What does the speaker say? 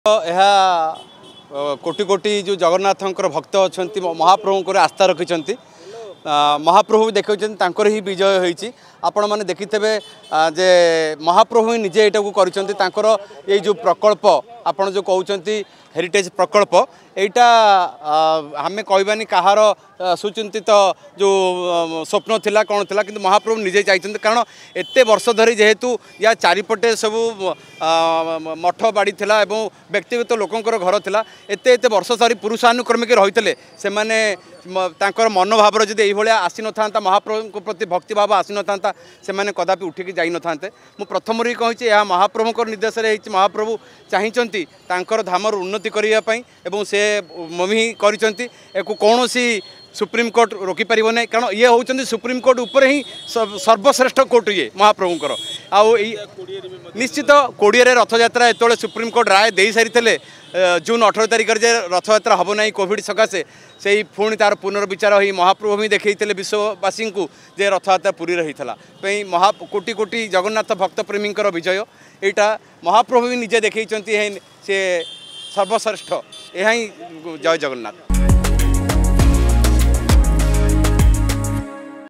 कोटि कोटि जो जगन्नाथ भक्त अच्छा महाप्रभु आस्था रखिंट महाप्रभु देखते ही विजय होती आपण मैंने देखिथे जे महाप्रभु निजे यहाँ कर जो प्रकल्प आपण जो कहते हेरिटेज प्रकल्प यहाँ आम कहबानी कहार सुचिंतित जो स्वप्न थिला कौन थिला किंतु महाप्रभु निजे चाहिए कारण एत वर्ष धरी जेहेतु या चारिपटे सब मठ बाड़ी थिला एवं व्यक्तिगत लोकंर घर थिला एते एते वर्ष सारी पुरुषानुक्रमिक रही से मनोभाव जब ये आसी न था महाप्रभु प्रति भक्तिभाव आसी न था से मैंने कदापि उठिकी जाई न थांते मु प्रथम कही यह महाप्रभु निर्देश महाप्रभु चाहिए धामर उन्नति करने एवं से ममी कर कौन सुप्रीम कोर्ट रोकी पार नहीं कारण ये होती सुप्रीम कोर्ट उपर ही सर्वश्रेष्ठ कोर्ट ये महाप्रभुंर निश्चित 20 रथयात्रा जो सुप्रीम कोर्ट राय दे सारी जून 18 तारिख रथयात्रा हम ना कोविड सकाशे से पुणी तार पुनर्विचार ही महाप्रभु ही देखते विश्ववासी को जे रथयात्रा पुरी रही था कोटि कोटि जगन्नाथ भक्त प्रेमी विजय यहाँ महाप्रभु भी निजे देखते से सर्वश्रेष्ठ यह जय जगन्नाथ।